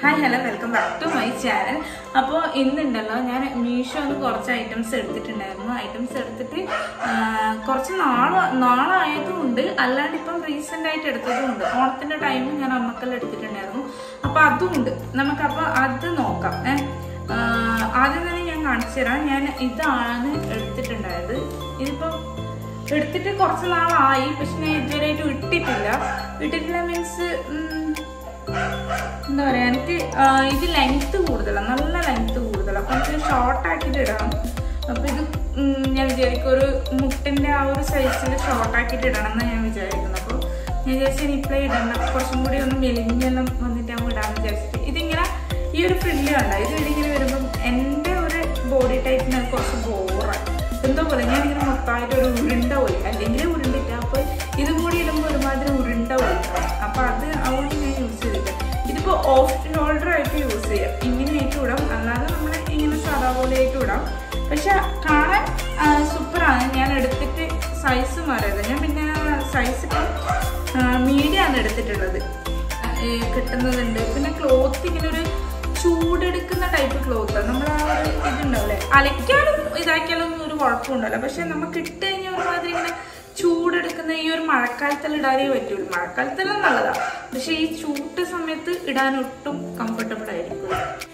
Hi, hello, welcome back to my channel. അപ്പോൾ ഇന്നുണ്ടല്ലോ ഞാൻ മീഷോന്ന് കുറച്ച് ഐറ്റംസ് എടുത്തിട്ടുണ്ടായിരുന്നു. ഐറ്റംസ് എടുത്തിട്ട് കുറച്ച് നാളായതുകൊണ്ട് അല്ലാണ്ട് ഇപ്പം റീസെന്റ് ആയിട്ട് എടുത്തതുമുണ്ട്. ഓണത്തിന്റെ ടൈമിൽ ഞാൻ അമ്മക്കെല്ലാം എടുത്തിട്ടുണ്ടായിരുന്നു. അപ്പോൾ അതുമുണ്ട്. നമുക്കപ്പോൾ അത് നോക്കാം. ആദ്യം തന്നെ ഞാൻ കാണിച്ചു തരാം. ഞാൻ ഇതാണ് എടുത്തിട്ടുണ്ടായത്. ഇതിപ്പം എടുത്തിട്ട് കുറച്ച് നാളായി, പക്ഷെ ഞാൻ ഇതുവരെയായിട്ട് ഇട്ടിട്ടില്ല മീൻസ് എന്താ പറയാ, എനിക്ക് ഇത് ലെങ്ത് കൂടുതലാണ്, നല്ല ലെങ്ത് കൂടുതലാണ്. അപ്പൊ എനിക്ക് ഷോർട്ട് ആക്കിയിട്ട് ഇടണം. അപ്പൊ ഇത് ഞാൻ വിചാരിക്കും ഒരു മുട്ടിന്റെ ആ ഒരു സൈസിൽ ഷോർട്ട് ആക്കിയിട്ട് ഇടണം എന്ന് ഞാൻ വിചാരിക്കുന്നു. അപ്പോൾ ഞാൻ വിചാരിച്ചു ഇനിയിപ്പോഴേ ഇടണ്ട, കുറച്ചും കൂടി ഒന്ന് മെലിഞ്ഞെല്ലാം വന്നിട്ട് നമ്മൾ ഇടാന്ന് വിചാരിച്ചിട്ട് ഇതിങ്ങനെ ഈ ഒരു ഫ്രില്ല് കണ്ട ഇതിങ്ങനെ വരുമ്പം എൻ്റെ ഒരു ബോഡി ടൈപ്പിന് കുറച്ച് ബോറാണ് എന്തോ പോലെ. ഞാനിങ്ങനെ മൊത്തമായിട്ട് ഒരു ഉരുണ്ട പോയി, അല്ലെങ്കിൽ ഉരുണ്ടില്ല. അപ്പോൾ ഇതും കൂടി ഇടുമ്പോൾ ഒരുമാതിരി ഉരുണ്ട പോയി. അപ്പൊ അത് അതുകൊണ്ട് ഞാൻ യൂസ് ചെയ്തില്ല. ഇതിപ്പോ ഓഫ് ഷോൾഡർ ആയിട്ട് യൂസ് ചെയ്യാം, ഇങ്ങനെയായിട്ട് ഇടാം, അല്ലാതെ നമ്മൾ ഇങ്ങനെ സാധാ പോലെ ആയിട്ട് ഇടാം. പക്ഷെ കാണാൻ സൂപ്പറാണ്. ഞാൻ എടുത്തിട്ട് സൈസ് മാറിയത്, ഞാൻ പിന്നെ സൈസ് ഇപ്പം മീഡിയമാണ് എടുത്തിട്ടുള്ളത്. കിട്ടുന്നതുണ്ട്. പിന്നെ ക്ലോത്ത് ഇങ്ങനെ ഒരു ചൂടെടുക്കുന്ന ടൈപ്പ് ക്ലോത്ത്, നമ്മൾ ആ ഒരു ഇതുണ്ടാവില്ലേ, അലക്കാനും ഇതാക്കിയാലും ഒന്നും ഒരു കുഴപ്പമുണ്ടല്ലോ. പക്ഷെ നമുക്ക് ഇട്ട് കഴിഞ്ഞാൽ ഒരുമാതിരി ഇങ്ങനെ ചൂടെടുക്കുന്ന ഈ ഒരു മഴക്കാലത്തെല്ലാം ഇടാനേ പറ്റുള്ളൂ. മഴക്കാലത്തെല്ലാം നല്ലതാണ്, പക്ഷെ ഈ ചൂട്ട് സമയത്ത് ഇടാൻ ഒട്ടും കംഫർട്ടബിൾ ആയിരിക്കും.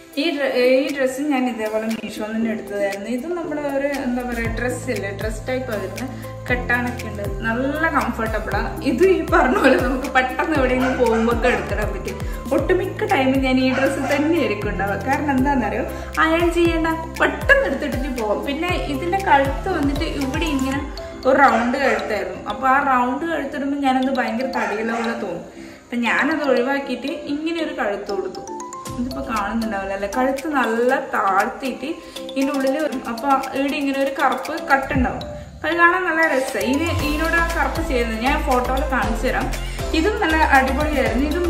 ഈ ഡ്രസ്സ് ഞാൻ ഇതേപോലെ മീഷോന്ന് തന്നെ എടുത്തതായിരുന്നു. ഇത് നമ്മുടെ ഒരു എന്താ പറയുക ഡ്രസ്സില്ലേ, ഡ്രസ് ടൈപ്പ് ആയിരുന്നു. കെട്ടാനൊക്കെ ഉണ്ട്, നല്ല കംഫർട്ടബിളാണ്. ഇത് ഈ പറഞ്ഞ പോലെ നമുക്ക് പെട്ടെന്ന് എവിടെയെങ്കിലും പോകുമ്പോൾ ഒക്കെ എടുത്തിടാൻ പറ്റും. ഒട്ടുമിക്ക ടൈമിൽ ഞാൻ ഈ ഡ്രസ്സ് തന്നെയായിരിക്കും ഉണ്ടാവുക. കാരണം എന്താണെന്നറിയോ, അയൺ ചെയ്യേണ്ട, പെട്ടെന്ന് എടുത്തിട്ടിട്ട് പോകും. പിന്നെ ഇതിൻ്റെ കഴുത്ത് വന്നിട്ട് ഇവിടെ ഇങ്ങനെ ഒരു റൗണ്ട് കഴുത്തായിരുന്നു. അപ്പോൾ ആ റൗണ്ട് കഴുത്തിടുമ്പോൾ ഞാനത് ഭയങ്കര തടിയുള്ള പോലെ തോന്നും. അപ്പം ഞാനത് ഒഴിവാക്കിയിട്ട് ഇങ്ങനെ ഒരു കഴുത്ത് കൊടുത്തു. ഇതിപ്പോൾ കാണുന്നുണ്ടാവില്ല അല്ലേ, കഴുത്ത് നല്ല താഴ്ത്തിയിട്ട് ഇതിൻ്റെ ഉള്ളിൽ വരും. അപ്പോൾ ഇവിടെ ഇങ്ങനെ ഒരു കറുപ്പ് കട്ടുണ്ടാവും. അപ്പം അത് കാണാൻ നല്ല രസമാണ്. ഇതിനോട് ആ കറുപ്പ് ചെയ്യുന്നത് ഞാൻ ഫോട്ടോയിൽ കാണിച്ചു തരാം. ഇതും നല്ല അടിപൊളിയായിരുന്നു. ഇത്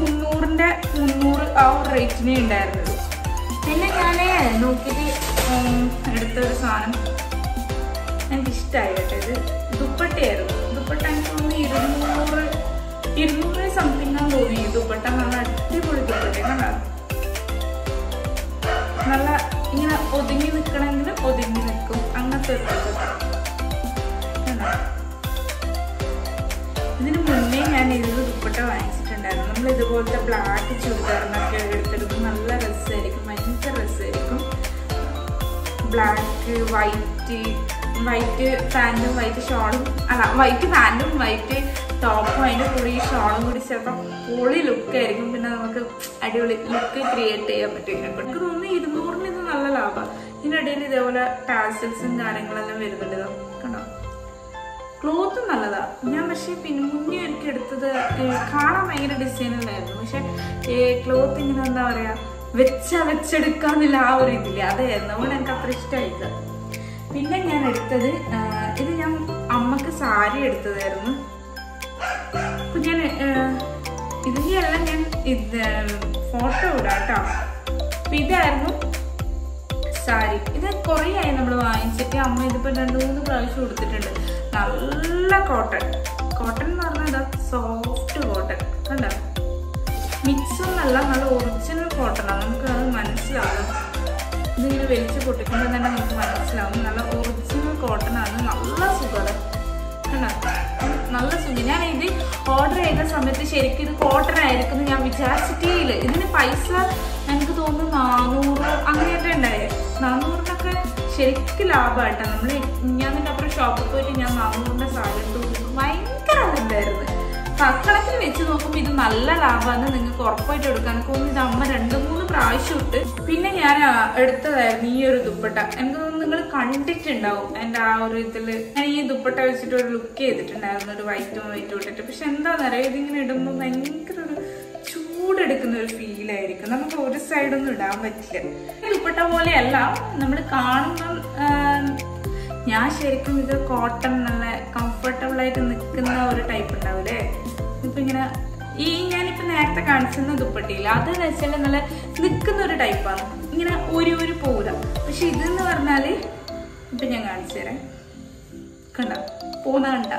300 ആ ഒരു റേറ്റിനേ ഉണ്ടായിരുന്നത്. പിന്നെ ഞാൻ നോക്കിയിട്ട് എടുത്തൊരു സാധനം എനിക്കിഷ്ടമായി കേട്ടോ. ഇത് ദുപ്പട്ടയായിരുന്നു. ദുപ്പട്ട എനിക്ക് തോന്നുന്നു 200 സംതിങ് ആണെന്ന് തോന്നി. ഈ ദുപ്പട്ട നല്ല അടിപൊളി ദുപ്പട്ട, നല്ല ഇങ്ങനെ ഒതുങ്ങി നിൽക്കണമെങ്കിൽ ഒതുങ്ങി നിൽക്കും, അങ്ങനത്തെ ഒരു ദുപ്പട്ട. ഇതിന് മുന്നേ ഞാൻ ഇതിൽ ദുപ്പട്ട വാങ്ങിച്ചിട്ടുണ്ടായിരുന്നു. നമ്മൾ ഇതുപോലത്തെ ബ്ലാക്ക് ചുരിദാറിനൊക്കെ എടുത്തിടുമ്പോൾ നല്ല രസമായിരിക്കും, ഭയങ്കര രസമായിരിക്കും. ബ്ലാക്ക് വൈറ്റ് പാൻറ്റും വൈറ്റ് ഷോളും, അല്ല വൈറ്റ് പാൻറ്റും വൈറ്റ് ടോപ്പും അതിൻ്റെ കൂടി ഈ ഷോളും കൂടി ചിലപ്പോൾ പൊളി ലുക്കായിരിക്കും. പിന്നെ നമുക്ക് അടിപൊളി ലുക്ക് ക്രിയേറ്റ് ചെയ്യാൻ പറ്റും. ഇതിനെക്കൊണ്ട് എനിക്ക് തോന്നുന്നു 200-ന് ഇത് നല്ല ലാഭമാണ്. ഇതിനിടയിൽ ഇതേപോലെ ടാസൽസും കാര്യങ്ങളെല്ലാം വരുന്നുണ്ട്. കണ്ടോ, ക്ലോത്ത് നല്ലതാ. ഞാൻ പക്ഷേ പിന്നെ മുന്നേ എനിക്ക് എടുത്തത് കാണാൻ ഭയങ്കര ഡിസൈനുള്ളായിരുന്നു. പക്ഷെ ക്ലോത്ത് ഇങ്ങനെ എന്താ പറയാ വെച്ചെടുക്കാന്നില്ല ആ ഒരു ഇതില്ല, അതായിരുന്നു. അതുകൊണ്ട് എനിക്ക് അത്ര ഇഷ്ടമായില്ല. പിന്നെ ഞാൻ എടുത്തത് ഇത് ഞാൻ അമ്മക്ക് സാരി എടുത്തതായിരുന്നു. അപ്പൊ ഞാൻ ഇതിനെല്ലാം ഞാൻ ഇത് ഫോട്ടോ ഇടാം കേട്ടോ. അപ്പൊ ഇതായിരുന്നു സാരി. ഇത് കുറേ ആയി നമ്മൾ വാങ്ങിച്ചിട്ട്. അമ്മ ഇതിപ്പോ 2-3 പ്രാവശ്യം കൊടുത്തിട്ടുണ്ട്. നല്ല കോട്ടൺ എന്ന് പറഞ്ഞാൽ ഇതാ സോഫ്റ്റ് കോട്ടൺ കണ്ടോ, മിക്സ് ഒന്നല്ല, നല്ല ഒറിജിനൽ കോട്ടണാണ്. നമുക്ക് അത് മനസ്സിലാവും. ഇതിങ്ങനെ വലിച്ച് പൊട്ടിക്കുമ്പോൾ തന്നെ നമുക്ക് മനസ്സിലാവും നല്ല ഒറിജിനൽ കോട്ടണാണ്. നല്ല സുഖമാണ് കണ്ടോ, നല്ല സുഖം. ഞാൻ ഇത് ഓർഡർ ചെയ്ത സമയത്ത് ശരിക്കും ഇത് കോട്ടൺ ആയിരിക്കും ഞാൻ വിചാരിച്ചിട്ടേ ഇല്ല. ഇതിന് പൈസ എനിക്ക് തോന്നുന്നു 400 അങ്ങനെയൊക്കെ ഉണ്ടായേ. 400-നൊക്കെ ശരിക്കും ലാഭമായിട്ടാണ്. ഞാൻ നിന്റെ അപ്പുറം ഷോപ്പിൽ പോയിട്ട് ഞാൻ 400-ന്റെ സാരി എടുത്ത് ഭയങ്കര ഉണ്ടായിരുന്നു. കണക്കിന് വെച്ച് നോക്കുമ്പോൾ ഇത് നല്ല ലാഭമാണ്, നിങ്ങൾക്ക് ഉറപ്പായിട്ട് എടുക്കാനൊക്കെ ഒന്ന്. ഇത് അമ്മ 2-3 പ്രാവശ്യം ഇട്ട്. പിന്നെ ഞാൻ എടുത്തതായിരുന്നു ഈ ഒരു ദുപ്പട്ട. എനിക്ക് തോന്നുന്നു നിങ്ങൾ കണ്ടിട്ടുണ്ടാവും എൻ്റെ ആ ഒരു ഇതില്. ഞാൻ ഈ ദുപ്പട്ട വെച്ചിട്ട് ഒരു ലുക്ക് ചെയ്തിട്ടുണ്ടായിരുന്നു, ഒരു വൈറ്റും ഇട്ടിട്ട്. പക്ഷെ എന്താണെന്നറിയാം, ഇതിങ്ങനെ ഇടുമ്പോൾ ഭയങ്കര ഒരു ചൂടെടുക്കുന്ന ഒരു ഫീലായിരിക്കും. നമുക്ക് ഒരു സൈഡൊന്നും ഇടാൻ പറ്റില്ല. ദുപ്പട്ട പോലെയല്ല നമ്മൾ കാണുമ്പം. ഞാൻ ശരിക്കും ഇത് കോട്ടൺ നല്ല കംഫർട്ടബിൾ ആയിട്ട് നിൽക്കുന്ന ഒരു ടൈപ്പ് ഉണ്ടാവില്ലേ. ഇപ്പൊ ഇങ്ങനെ ഞാനിപ്പോ നേരത്തെ കാണിച്ചിരുന്ന ദുപ്പട്ടയില്ല, അതെന്ന് വെച്ചാൽ നല്ല നിൽക്കുന്ന ഒരു ടൈപ്പാണ്. ഇങ്ങനെ ഒരു പോര. പക്ഷെ ഇതെന്ന് പറഞ്ഞാല് ഇപ്പൊ ഞാൻ കാണിച്ചു തരാം. കണ്ട പോന്ന കണ്ട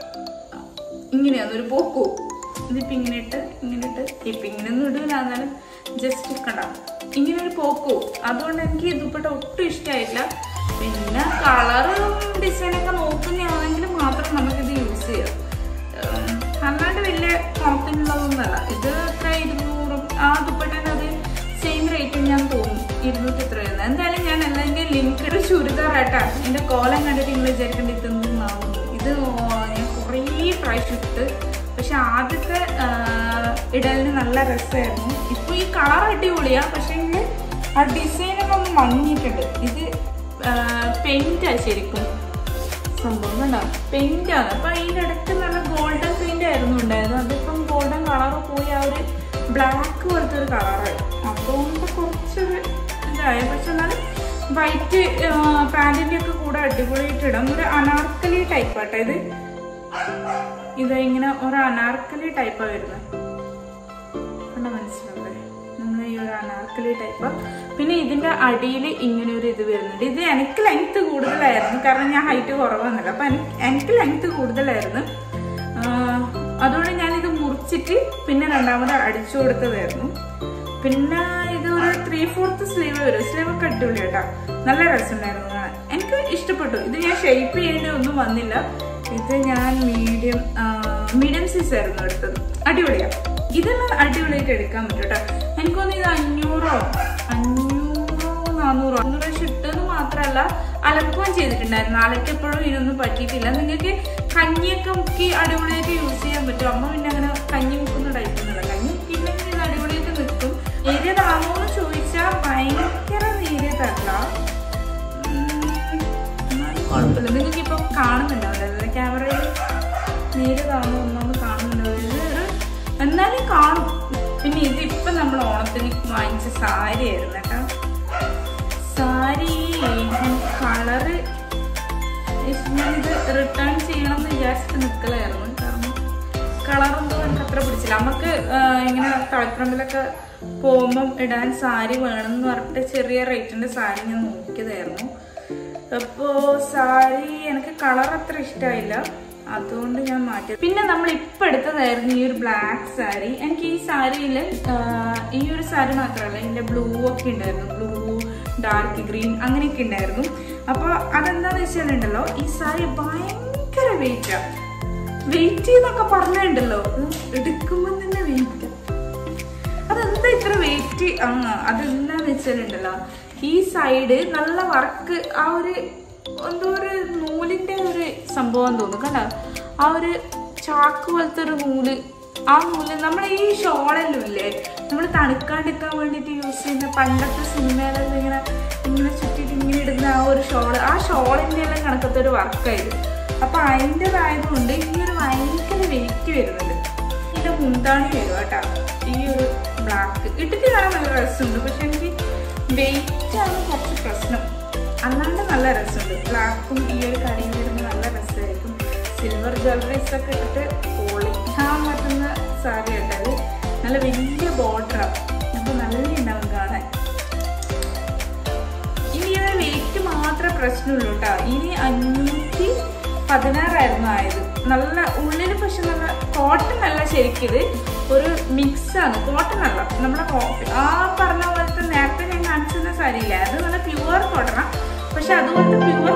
ഇങ്ങനെയാന്ന് ഒരു പോക്കൂ. ഇതിപ്പോ ഇങ്ങനെ ഇട്ട് ഇപ്പൊ ഇങ്ങനെയൊന്നും ഇടില്ല, എന്നാലും ജസ്റ്റ് കണ്ട ഇങ്ങനൊരു പോക്കു. അതുകൊണ്ട് എനിക്ക് ഈ ദുപ്പട്ട ഒട്ടും ഇഷ്ടമായില്ല. പിന്നെ കളറും ഡിസൈനൊക്കെ നോക്കുന്നതാണെങ്കിൽ മാത്രം നമുക്കിത് യൂസ് ചെയ്യാം. അല്ലാണ്ട് വലിയ കോമ്പത്തിനുള്ളതൊന്നുമല്ല. ഇത് എത്ര 200 ആ ദുപ്പട്ടേൻ്റെ അത് സെയിം റേറ്റ് ഞാൻ തോന്നും 200 എത്ര വരുന്നത്. എന്തായാലും ഞാൻ അല്ലെങ്കിൽ ലിങ്ക് ഒരു ചുരിദാറായിട്ടാണ് എൻ്റെ കോലം കണ്ടിട്ട് നിങ്ങൾ വിചാരിക്കേണ്ടി ഇതൊന്നാവുന്നു. ഇത് ഞാൻ കുറേ പ്രാവശ്യം ഇട്ട്, പക്ഷെ ആദ്യത്തെ ഇടലിന് നല്ല രസമായിരുന്നു. ഇപ്പോൾ ഈ കളർ അടിപൊളിയാണ്, പക്ഷേ ആ ഡിസൈനൊക്കെ ഒന്ന് മങ്ങിയിട്ടുണ്ട്. ഇത് പെയിന്റാണ് ശരിക്കും സംഭവം കണ്ടോ, പെയിന്റാണ്. അപ്പം അതിൻ്റെ ഇടയ്ക്ക് നല്ല ഗോൾഡൻ പെയിന്റ് ആയിരുന്നു ഉണ്ടായിരുന്നത്. അതിപ്പം ഗോൾഡൻ കളർ പോയി ആ ഒരു ബ്ലാക്ക് പോലത്തെ ഒരു കളറായി. അതുകൊണ്ട് കുറച്ചൊരു ഇതായി. പക്ഷെ എന്നാലും വൈറ്റ് പാൻറ്റിൻ്റെ ഒക്കെ കൂടെ അടിപൊളിയായിട്ട് ഇടാം. ഒരു അനാർക്കലി ടൈപ്പാട്ടോ ഇത്. ഇങ്ങനെ ഒരു അനാർക്കലി ടൈപ്പാണ് വരുന്നത്. കണ്ട മനസ്സിലാവേ, നമ്മൾ ഈ ഒരു അനാർക്കലി ടൈപ്പ്. പിന്നെ ഇതിന്റെ അടിയിൽ ഇങ്ങനെ ഒരു ഇത് വരുന്നുണ്ട്. ഇത് എനിക്ക് ലെങ്ത് കൂടുതലായിരുന്നു, കാരണം ഞാൻ ഹൈറ്റ് കുറവൊന്നുമില്ല. അപ്പൊ എനിക്ക് ലെങ്ത് കൂടുതലായിരുന്നു. അതുകൊണ്ട് ഞാനിത് മുറിച്ചിട്ട് പിന്നെ രണ്ടാമത് അടിച്ചു കൊടുത്തതായിരുന്നു. പിന്നെ ഇത് ഒരു 3/4 സ്ലീവ് വരും. സ്ലീവ് ഒക്കെ അടിപൊളി കേട്ടോ, നല്ല രസമുണ്ടായിരുന്നു കാണാൻ. എനിക്ക് ഇഷ്ടപ്പെട്ടു. ഇത് ഞാൻ ഷേപ്പ് ചെയ്യേണ്ടി ഒന്നും വന്നില്ല. ഇത് ഞാൻ മീഡിയം സൈസ് ആയിരുന്നു എടുത്തത്. അടിപൊളിയാണ്. ഇതെല്ലാം അടിപൊളിയായിട്ട് എടുക്കാൻ പറ്റും കേട്ടോ. എനിക്കൊന്നും ഇത് 500 400 ഇട്ടെന്ന് മാത്രമല്ല അലക്കുകയും ചെയ്തിട്ടുണ്ടായിരുന്നു. അലക്കെപ്പോഴും ഇതിനൊന്നും പറ്റിയിട്ടില്ല. നിങ്ങൾക്ക് കഞ്ഞിയൊക്കെ മുക്കി അടിപൊളിയായിട്ട് യൂസ് ചെയ്യാൻ പറ്റും. അമ്മ പിന്നെ അങ്ങനെ കഞ്ഞി മുക്കുന്ന ടൈപ്പൊന്നുമില്ല. കഞ്ഞി മുക്കിയില്ലെങ്കിൽ ഇത് അടിപൊളിയായിട്ട് നിൽക്കും. നേരിയതാണോ എന്ന് ചോദിച്ചാൽ ഭയങ്കര നേരിയതല്ല, എന്നാലും കുഴപ്പമില്ല. നിങ്ങൾക്ക് ഇപ്പം കാണുന്നുണ്ടാവില്ല ക്യാമറയിൽ, നേരിയതാണോ ഒന്നാമത് കാണുന്നുണ്ടാവില്ല, എന്നാലും കാണും. പിന്നെ ഇതിപ്പം നമ്മൾ ഓണത്തിന് വാങ്ങിച്ച സാരി ആയിരുന്നു കേട്ടോ. സാരി കളറ് ഞാനിത് റിട്ടേൺ ചെയ്യണം എന്ന് വിചാരിച്ചിട്ട് നിൽക്കലായിരുന്നു. കാരണം കളറൊന്നും എനിക്ക് അത്ര പിടിച്ചില്ല. നമുക്ക് ഇങ്ങനെ കളക്ടറമ്പിലൊക്കെ പോകുമ്പം ഇടാൻ സാരി വേണമെന്ന് പറഞ്ഞിട്ട് ചെറിയ റേറ്റിൻ്റെ സാരി ഞാൻ നോക്കിയതായിരുന്നു. അപ്പോൾ സാരി എനിക്ക് കളർ അത്ര ഇഷ്ടമായില്ല, അതുകൊണ്ട് ഞാൻ മാറ്റി. പിന്നെ നമ്മൾ ഇപ്പം എടുത്തതായിരുന്നു ഈ ഒരു ബ്ലാക്ക് സാരി. എനിക്ക് ഈ സാരിയിൽ ഈ ഒരു സാരി മാത്രമല്ല, ഇതിൻ്റെ ബ്ലൂ ഒക്കെ ഉണ്ടായിരുന്നു. ബ്ലൂ, ഡാർക്ക് ഗ്രീൻ അങ്ങനെയൊക്കെ ഉണ്ടായിരുന്നു. അപ്പോൾ അതെന്താണെന്ന് വെച്ചാലുണ്ടല്ലോ, ഈ സാരി ഭയങ്കര വെയിറ്റാണ്. വെയിറ്റ് എന്നൊക്കെ പറഞ്ഞിട്ടുണ്ടല്ലോ, എടുക്കുമ്പോൾ തന്നെ വെയിറ്റ്. അതെന്താ ഇത്ര വെയിറ്റ്? അതെന്താന്ന് വെച്ചാലുണ്ടല്ലോ, ഈ സൈഡ് നല്ല വർക്ക്, ആ ഒരു എന്തോ ഒരു നൂലിൻ്റെ ഒരു സംഭവം തോന്നും കണ്ടോ. ആ ഒരു ചാക്ക് പോലത്തെ ഒരു നൂല്, ആ നൂല് നമ്മൾ ഈ ഷോളെല്ലാം ഇല്ലേ, നമ്മൾ തണുക്കാണ്ടിരിക്കാൻ വേണ്ടിയിട്ട് യൂസ് ചെയ്യുന്ന പണ്ടത്തെ സിനിമയിലെല്ലാം ഇങ്ങനെ ചുറ്റിട്ട് ഇങ്ങനെ ഇടുന്ന ആ ഒരു ഷോള്, ആ ഷോളിൻ്റെ എല്ലാം കണക്കത്തെ ഒരു വർക്കായത്. അപ്പം അതിൻ്റെതായതുകൊണ്ട് ഈ ഒരു ഭയങ്കര വെയിറ്റ് വരുന്നുണ്ട്. ഇതിൻ്റെ മുന്താണി വരും കേട്ടോ. ഈ ഒരു ബ്ലാക്ക് ഇട്ടിട്ട് കാണാൻ നല്ല രസമുണ്ട്, പക്ഷെ എനിക്ക് വെയിറ്റാണ് കുറച്ച് പ്രശ്നം. അല്ലാണ്ട് നല്ല രസമുണ്ട്. ബ്ലാക്കും ഈ ഒരു കടയിൽ വരുമ്പോൾ നല്ല രസമായിരിക്കും. സിൽവർ ജ്വല്ലറീസ് ഒക്കെ ഇട്ടിട്ട് പൊളിക്കാൻ പറ്റുന്ന സാരി കേട്ടത്. നല്ല വലിയ ബോർഡറാണ്, അപ്പോൾ നല്ല ഉണ്ടാവും കാണാൻ. ഇനി ഒരു വെയിറ്റ് മാത്രമേ പ്രശ്നമുള്ളൂ കേട്ടോ. ഇനി 516 ആയത്. നല്ല ഉള്ളിൽ പക്ഷെ നല്ല കോട്ടൺ അല്ല, ശരിക്കിത് ഒരു മിക്സാണ്. കോട്ടൺ അല്ല, നമ്മളെ ആ പറഞ്ഞ പോലത്തെ നേരത്തെ ഞാൻ കാണിച്ചിരുന്ന സാരിയില്ല, അത് നല്ല പ്യുവർ കോട്ടണാണ്. പക്ഷെ അതുപോലത്തെ പ്യുവർ